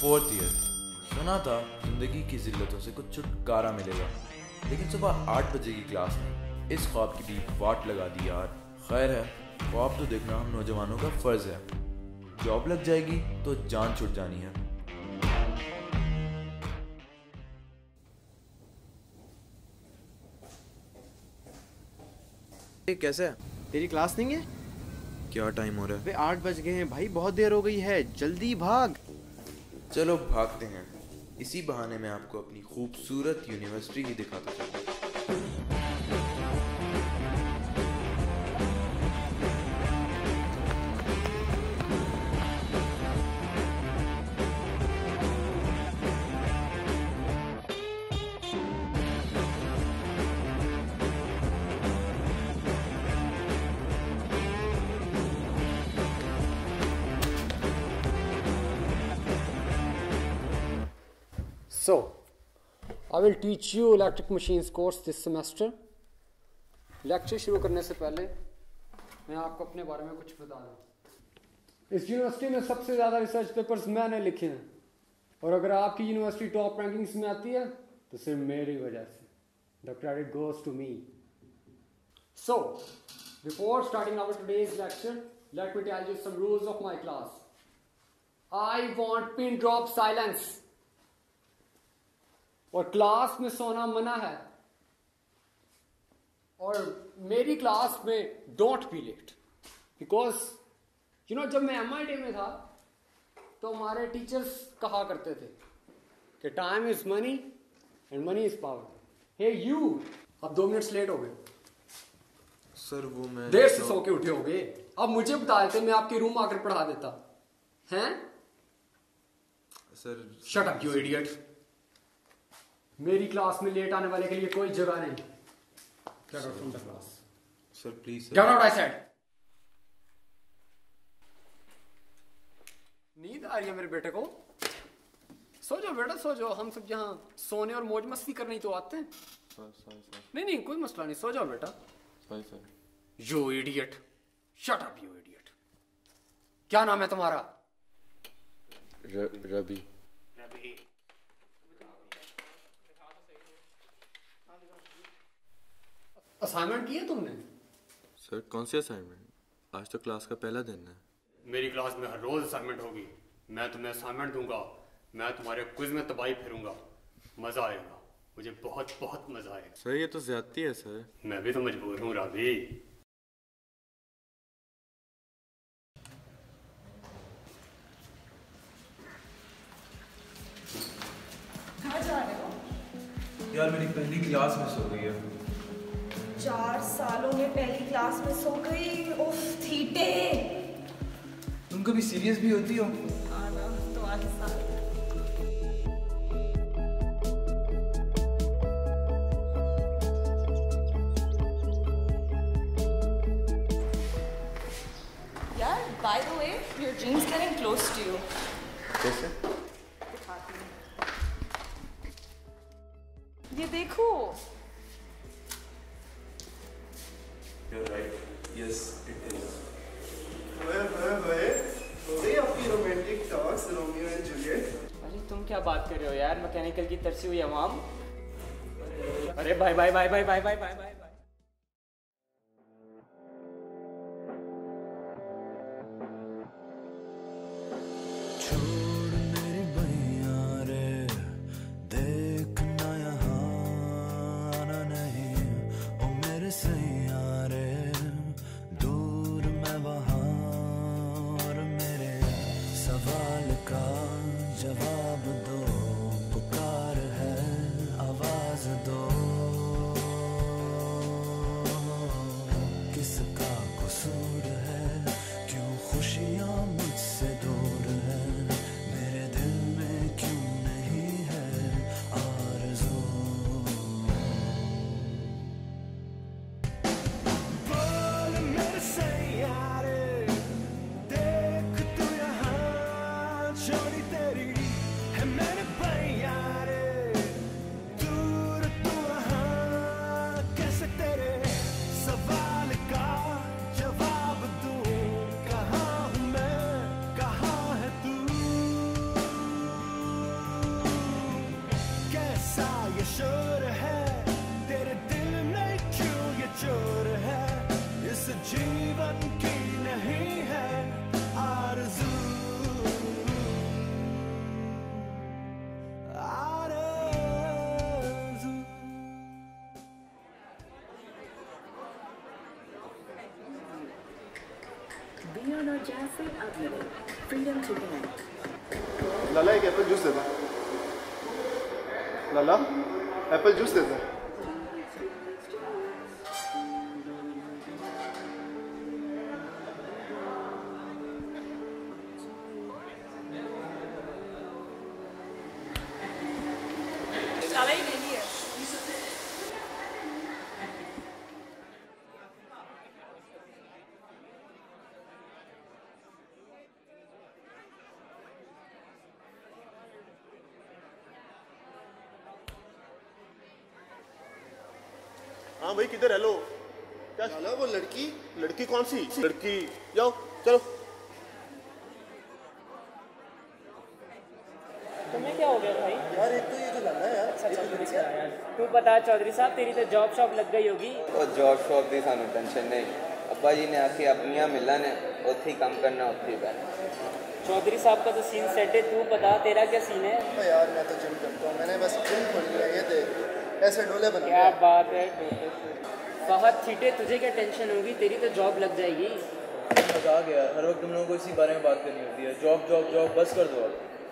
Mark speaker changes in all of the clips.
Speaker 1: 4th year. सुना था जिंदगी की जिल्लतों से कुछ छुटकारा मिलेगा, लेकिन सुबह 8 बजे की क्लास में इस ख्वाब की भी वाट लगा दी यार। खैर है, ख्वाब तो देखना हम नौजवानों का फर्ज है। जॉब लग जाएगी तो जान छूट जानी है। कैसे है?
Speaker 2: तेरी क्लास नहीं है?
Speaker 1: क्या टाइम हो रहा है?
Speaker 2: वे 8 बज गए हैं भाई, बहुत देर हो गई है, जल्दी भाग।
Speaker 1: चलो भागते हैं, इसी बहाने मैं आपको अपनी खूबसूरत यूनिवर्सिटी ही दिखाता चलूं।
Speaker 3: So, I will teach you electric machines course this semester. Lecture शुरू करने से पहले मैं आपको अपने बारे में कुछ बता दूं। इस यूनिवर्सिटी में सबसे ज़्यादा रिसर्च पेपर्स मैंने लिखे हैं, और अगर आपकी यूनिवर्सिटी टॉप रैंकिंग्स में आती है तो सिर्फ मेरी वजह से। The credit goes to me. So, before starting our today's lecture, let me tell you some rules of my class. I want pin drop silence. और क्लास में सोना मना है, और मेरी क्लास में don't be late, because you know जब मैं MIT में था तो हमारे टीचर्स कहा करते थे कि time is money and money is power. Hey you, अब 2 मिनट्स लेट हो गए
Speaker 1: सर। वो मैं
Speaker 3: देर से सो के उठे हो गए, अब मुझे बता देते मैं आपके रूम आकर पढ़ा देता हैं।
Speaker 1: Sir
Speaker 3: shut up you idiot. मेरी क्लास में लेट आने वाले के लिए कोई जगह नहीं। Get out from the class.
Speaker 1: Sir please
Speaker 3: Get out, I said. नींद आ रही है मेरे बेटे को? सो जाओ बेटा, सो जाओ। हम सब यहाँ सोने और मौज मस्ती करने तो आते हैं। नहीं नहीं, कोई मसला नहीं, सो जाओ बेटा। You idiot. Shut up, you idiot. क्या नाम है तुम्हारा?
Speaker 1: रवि।
Speaker 3: असाइनमेंट की है तुमने?
Speaker 4: सर कौन सी असाइनमेंट? आज तो क्लास का पहला दिन है।
Speaker 3: मेरी क्लास में हर रोज असाइनमेंट होगी। मैं तुम्हें असाइनमेंट दूंगा, मैं तुम्हारे क्विज में तबाही फेरूंगा। मजा आएगा, मुझे बहुत बहुत मजा आएगा।
Speaker 4: सर ये तो ज्यादती है सर।
Speaker 3: मैं भी तो मजबूर हूँ रावी।
Speaker 5: कहाँ जा रहे हो?
Speaker 1: यार मेरी पहली क्लास मिस हो गई है।
Speaker 5: 4 सालों में पहली क्लास में सो गई। उफ थीटे।
Speaker 1: तुम कभी सीरियस भी होती हो?
Speaker 5: आना तुम्हारे साथ। यार by the way, your dream's getting close to you.
Speaker 1: कैसे?
Speaker 5: दिखाती हूँ। ये देखो।
Speaker 1: You're right. Yes, it is.
Speaker 6: हो गई आपकी romantic talks Romeo and Juliet?
Speaker 3: अरे तुम क्या बात कर रहे हो यार, मैकेनिकल की तरसी हुई अवाम। अरे bye bye bye bye bye bye bye bye.
Speaker 7: Beyond our jazz set uploaded. Freedom to connect.
Speaker 6: लाला एक एप्पल जूस दे दे। लाला एप्पल जूस दे दे।
Speaker 8: हाँ भाई किधर? हेलो क्या?
Speaker 6: लाला वो लड़की
Speaker 8: लड़की कौन सी लड़की? जाओ चलो।
Speaker 9: तुम्हें क्या हो गया भाई?
Speaker 6: यार एक तो ये जो लाला है यार
Speaker 9: तू बता चौधरी साहब, तेरी तो जॉब शॉप लग गई होगी।
Speaker 10: ਉਹ ਜੌਬ ਸ਼ੌਪ ਦੀ ਸਾਨੂੰ ਟੈਨਸ਼ਨ ਨਹੀਂ। ਅੱਬਾ ਜੀ ਨੇ ਆਖੀ ਆਪਣੀਆਂ ਮਿਲਾਂ ਨੇ ਉੱਥੇ ਹੀ ਕੰਮ ਕਰਨਾ ਉੱਥੇ ਹੀ ਬੈਠ।
Speaker 9: चौधरी साहब का तो सीन सेट है, तू बता तेरा क्या सीन है?
Speaker 6: यार मैं तो जिम करता हूँ, मैंने बस जिम खोली है, ये देख ऐसे डोले बना।
Speaker 9: क्या बात है। फहद थीटे, तुझे क्या टेंशन होगी, तेरी तो जॉब लग जाएगी।
Speaker 1: मजा आ गया, हर वक्त तुम लोगों को इसी बारे में बात करनी होती है। जॉब जॉब जॉब बस कर दो अब।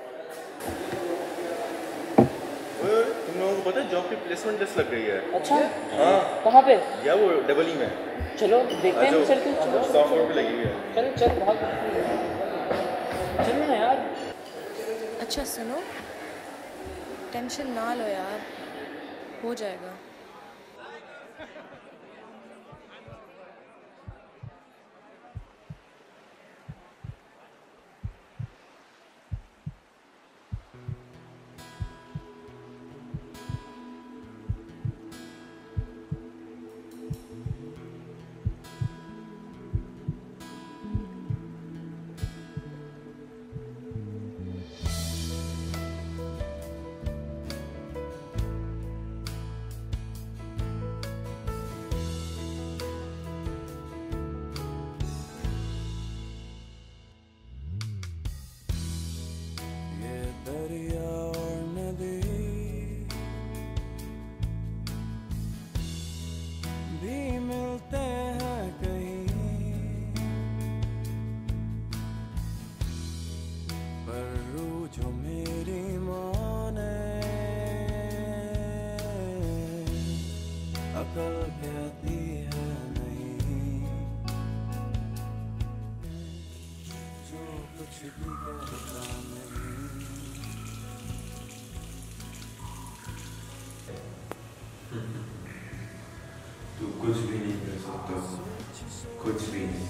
Speaker 8: तुम लोगों को पता है जॉब की प्लेसमेंट टेस्ट लग गई है?
Speaker 9: अच्छा
Speaker 8: हाँ
Speaker 9: कहाँ पे?
Speaker 8: या वो डबल ई में।
Speaker 9: चलो देखते हैं, चल के चलो
Speaker 8: सॉफ्टवेयर पे लगी हुई है।
Speaker 9: चल चल भाग चलो ना यार।
Speaker 5: अच्छा सुनो, टेंशन ना लो यार, हो जाएगा।
Speaker 1: तू कुछ भी नहीं कर सकता, कुछ भी नहीं।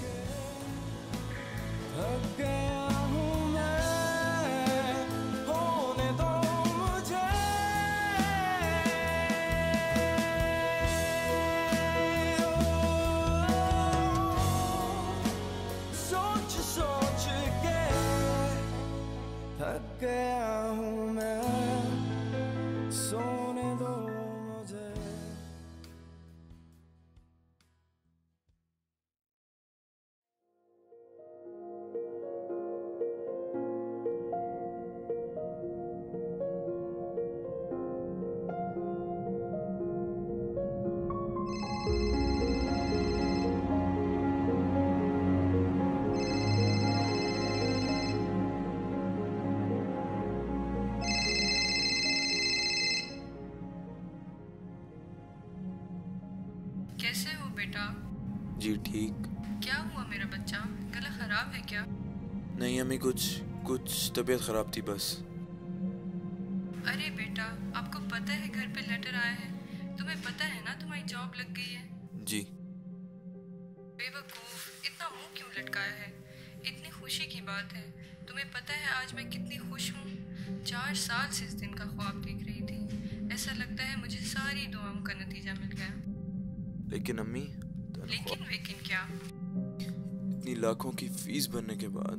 Speaker 11: कैसे हो बेटा?
Speaker 1: जी ठीक।
Speaker 11: क्या हुआ मेरा बच्चा, गला खराब है क्या?
Speaker 1: नहीं अम्मी, कुछ तबीयत खराब थी बस।
Speaker 11: अरे बेटा, आपको पता है घर पे लेटर आया है? तुम्हें पता है ना तुम्हारी जॉब लग गई है?
Speaker 1: जी।
Speaker 11: बेवकूफ, इतना मुंह क्यों लटकाया है? इतनी खुशी की बात है। तुम्हें पता है आज मैं कितनी खुश हूँ? 4 साल से इस दिन का ख्वाब देख रही थी। ऐसा लगता है मुझे सारी दुआओं का नतीजा मिल गया।
Speaker 1: लेकिन अम्मी,
Speaker 11: लेकिन क्या?
Speaker 1: इतनी लाखों की फीस भरने के बाद,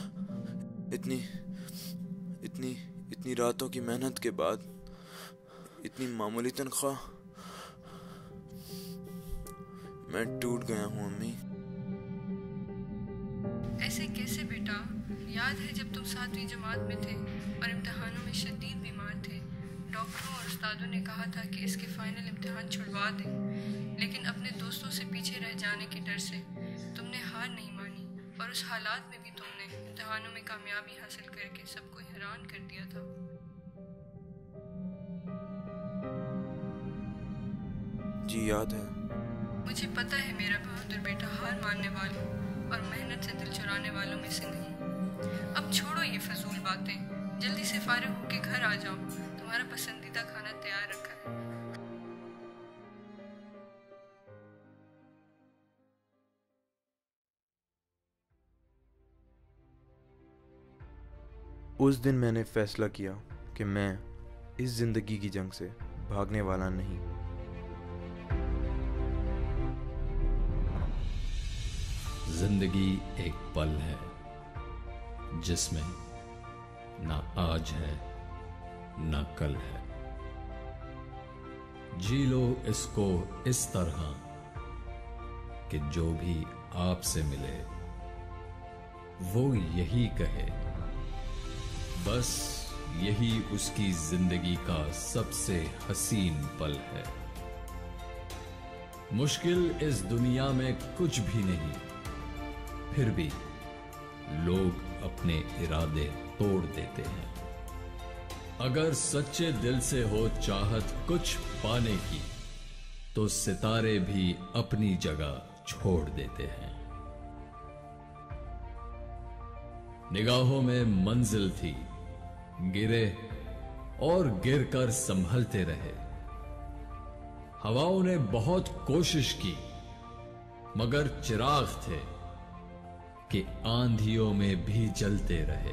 Speaker 1: इतनी रातों की मेहनत के बाद, इतनी मामूली तनख्वाह, मैं टूट गया हूँ अम्मी।
Speaker 11: ऐसे कैसे बेटा? याद है जब तुम 7वीं जमात में थे और इम्तिहानों में शदीद बीमार थे, डॉक्टरों और उस्तादों ने कहा था कि इसके फाइनल इम्तिहान छुड़वा दें, लेकिन अपने दोस्तों से पीछे रह जाने के डर से तुमने हार नहीं मानी और उस हालात में भी तुमने इम्तिहानों में कामयाबी हासिल करके सबको हैरान कर दिया था।
Speaker 1: जी याद है।
Speaker 11: मुझे पता है मेरा बहादुर बेटा हार मानने वालों और मेहनत से दिल चुराने वालों में से नहीं। अब छोड़ो ये फजूल बातें, जल्दी से फारिग होके घर आ जाओ, तुम्हारा पसंदीदा खाना तैयार रखा है।
Speaker 1: उस दिन मैंने फैसला किया कि मैं इस जिंदगी की जंग से भागने वाला नहीं।
Speaker 12: जिंदगी एक पल है जिसमें ना आज है ना कल है। जी लो इसको इस तरह कि जो भी आपसे मिले वो यही कहे, बस यही उसकी जिंदगी का सबसे हसीन पल है। मुश्किल इस दुनिया में कुछ भी नहीं, फिर भी लोग अपने इरादे तोड़ देते हैं। अगर सच्चे दिल से हो चाहत कुछ पाने की, तो सितारे भी अपनी जगह छोड़ देते हैं। निगाहों में मंजिल थी, गिरे और गिरकर संभलते रहे। हवाओं ने बहुत कोशिश की, मगर चिराग थे कि आंधियों में भी जलते रहे।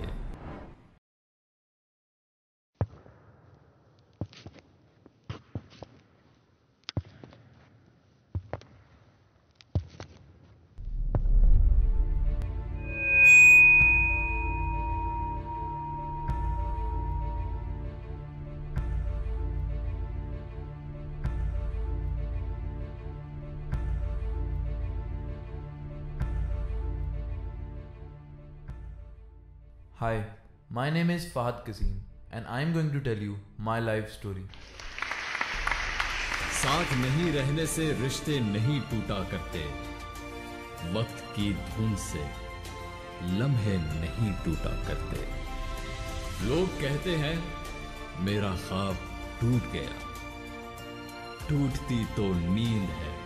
Speaker 1: Hi, my name is Fahad Qaseem and I am going to tell you my life story.
Speaker 12: साथ नहीं रहने से रिश्ते नहीं टूटा करते, वक्त की धुन से लम्हे नहीं टूटा करते। लोग कहते हैं मेरा ख्वाब टूट गया, टूटती तो नींद है,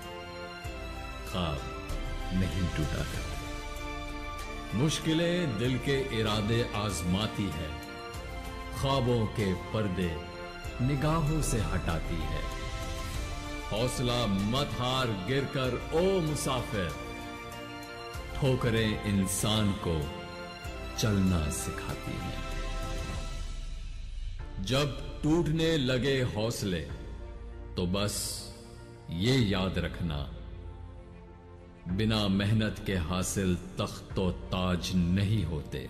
Speaker 12: ख्वाब नहीं टूटा करते। मुश्किलें दिल के इरादे आजमाती है, ख्वाबों के पर्दे निगाहों से हटाती है। हौसला मत हार, गिरकर ओ मुसाफिर, ठोकरें इंसान को चलना सिखाती हैं। जब टूटने लगे हौसले, तो बस ये याद रखना, बिना मेहनत के हासिल तख्तो ताज नहीं होते।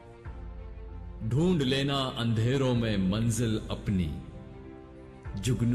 Speaker 12: ढूंढ लेना अंधेरों में मंजिल अपनी, जुगनू